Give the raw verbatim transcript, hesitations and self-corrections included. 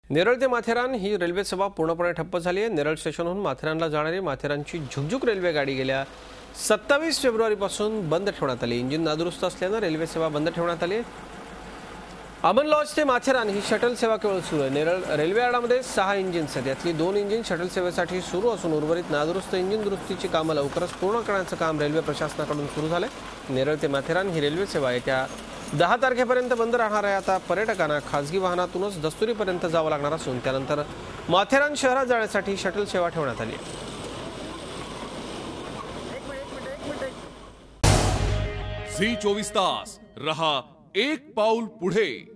नेरळ ते माथेरान ही रेल्वे सेवा पूर्णपणे ठप्प झाली आहे। नेरळ स्टेशनहून माथेरानला जाणारी माथेरानची झुकझुक रेल्वे गाडी गेल्या सत्तावीस फेब्रुवारी पासून बंद ठेवण्यात आली। इंजिन नादुरुस्त असल्याने रेल्वे सेवा बंद ठेवण्यात आली आहे। अमन लॉज ते माथेरान ही शटल सेवा केवळ सुरू आहे। नेरळ रेल्वे यार्डामध्ये सहा इंजिन्स आहेत, यातली दोन इंजिन शटल सेवेसाठी सुरू असून उर्वरित नादुरुस्त इंजिन दुरुस्तीची कामे लवकरच पूर्ण करण्याचं काम रेल्वे प्रशासनाकडून सुरू झालंय। नेरळ ते माथेरान ही रेल्वे सेवा येत्या दहा तारखेपर्यंत बंद राहणार आहे। आता पर्यटकांना खासगी वाहनातूनच दस्तुरीपर्यंत जावं लागणार असून त्यानंतर माथेरान शहरात जाण्यासाठी शटल सेवा ठेवण्यात आली आहे। झी चोवीस तास रहा एक पाऊल पुढे।